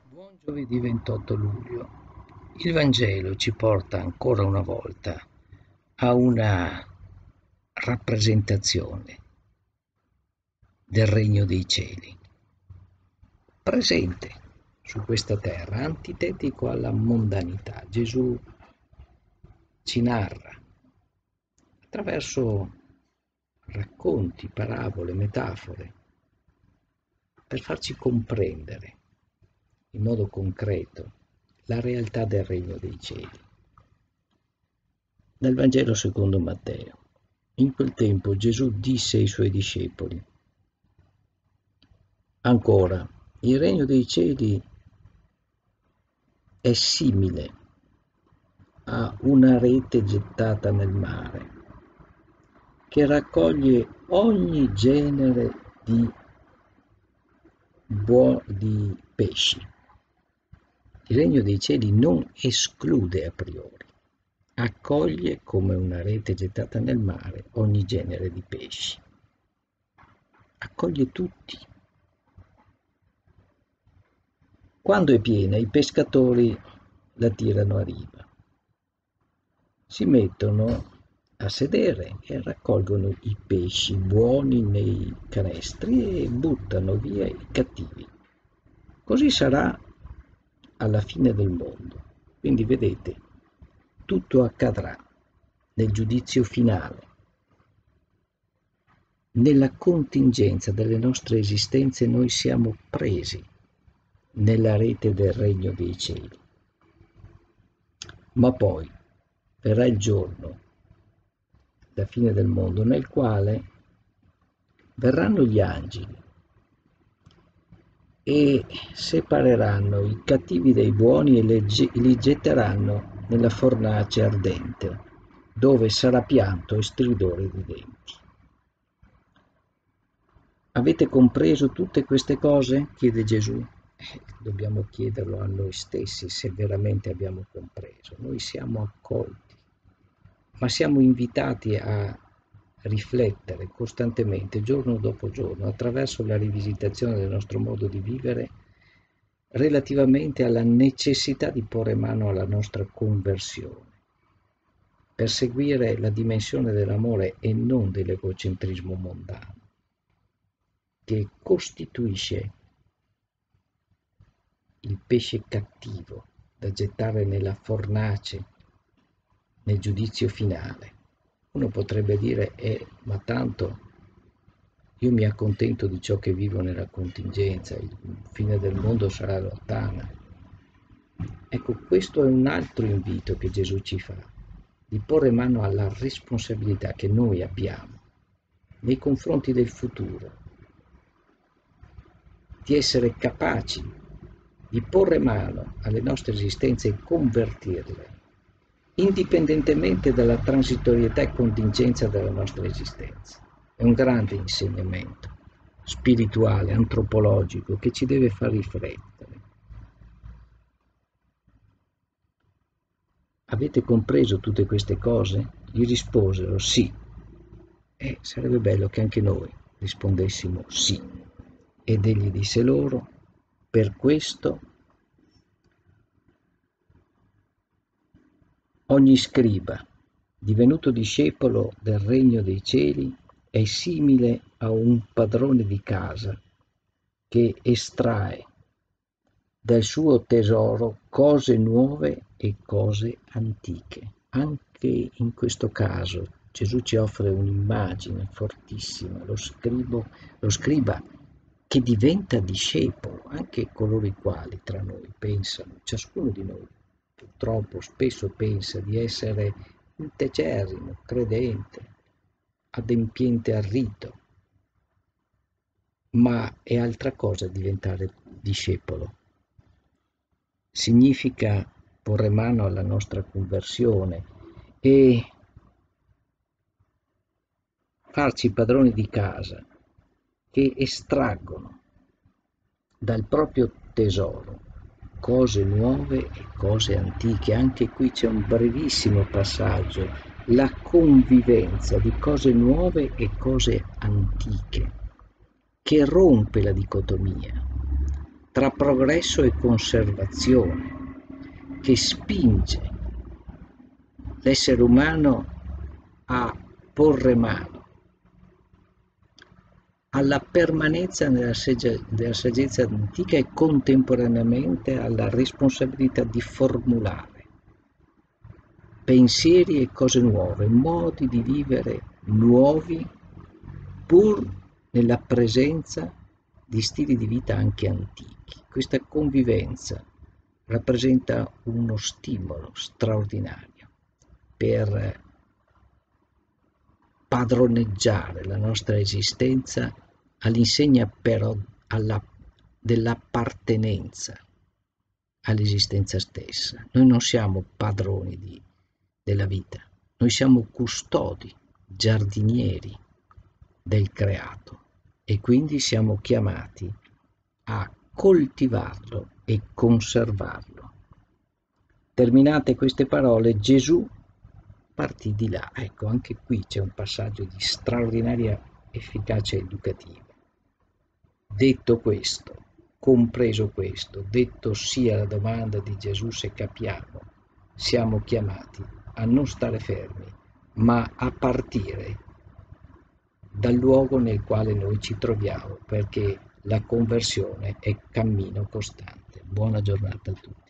Buon giovedì 28 luglio. Il Vangelo ci porta ancora una volta a una rappresentazione del regno dei cieli, presente su questa terra, antitetico alla mondanità. Gesù ci narra attraverso racconti, parabole, metafore, per farci comprendere in modo concreto la realtà del regno dei cieli. Dal Vangelo secondo Matteo. In quel tempo Gesù disse ai suoi discepoli: ancora, il regno dei cieli è simile a una rete gettata nel mare, che raccoglie ogni genere di pesci. Il regno dei cieli non esclude a priori, accoglie come una rete gettata nel mare ogni genere di pesci. Accoglie tutti. Quando è piena, i pescatori la tirano a riva. Si mettono a sedere e raccolgono i pesci buoni nei canestri e buttano via i cattivi. Così sarà alla fine del mondo. Quindi vedete, tutto accadrà nel giudizio finale, nella contingenza delle nostre esistenze. Noi siamo presi nella rete del regno dei cieli. Ma poi verrà il giorno, la fine del mondo, nel quale verranno gli angeli e separeranno i cattivi dai buoni e li getteranno nella fornace ardente, dove sarà pianto e stridore di denti. Avete compreso tutte queste cose? Chiede Gesù. Dobbiamo chiederlo a noi stessi se veramente abbiamo compreso. Noi siamo accolti, ma siamo invitati a riflettere costantemente, giorno dopo giorno, attraverso la rivisitazione del nostro modo di vivere, relativamente alla necessità di porre mano alla nostra conversione, per seguire la dimensione dell'amore e non dell'egocentrismo mondano, che costituisce il pesce cattivo da gettare nella fornace nel giudizio finale. Uno potrebbe dire, ma tanto io mi accontento di ciò che vivo nella contingenza, il fine del mondo sarà lontana. Ecco, questo è un altro invito che Gesù ci fa, di porre mano alla responsabilità che noi abbiamo nei confronti del futuro, di essere capaci di porre mano alle nostre esistenze e convertirle, indipendentemente dalla transitorietà e contingenza della nostra esistenza. È un grande insegnamento spirituale, antropologico, che ci deve far riflettere. Avete compreso tutte queste cose? Gli risposero sì. Sarebbe bello che anche noi rispondessimo sì. Ed egli disse loro: per questo ogni scriba, divenuto discepolo del regno dei cieli, è simile a un padrone di casa che estrae dal suo tesoro cose nuove e cose antiche. Anche in questo caso Gesù ci offre un'immagine fortissima, lo scriba che diventa discepolo, anche coloro i quali tra noi pensano, ciascuno di noi purtroppo spesso pensa di essere integerrimo, credente, adempiente al rito, ma è altra cosa diventare discepolo. Significa porre mano alla nostra conversione e farci padroni di casa che estraggono dal proprio tesoro cose nuove e cose antiche. Anche qui c'è un brevissimo passaggio, la convivenza di cose nuove e cose antiche, che rompe la dicotomia tra progresso e conservazione, che spinge l'essere umano a porre mano alla permanenza nella saggezza antica e contemporaneamente alla responsabilità di formulare pensieri e cose nuove, modi di vivere nuovi, pur nella presenza di stili di vita anche antichi. Questa convivenza rappresenta uno stimolo straordinario per padroneggiare la nostra esistenza all'insegna però dell'appartenenza all'esistenza stessa. Noi non siamo padroni della vita, noi siamo custodi, giardinieri del creato e quindi siamo chiamati a coltivarlo e conservarlo. Terminate queste parole, Gesù partì di là. Ecco, anche qui c'è un passaggio di straordinaria efficacia educativa. Detto questo, compreso questo, detto sia la domanda di Gesù se capiamo, siamo chiamati a non stare fermi, ma a partire dal luogo nel quale noi ci troviamo, perché la conversione è cammino costante. Buona giornata a tutti.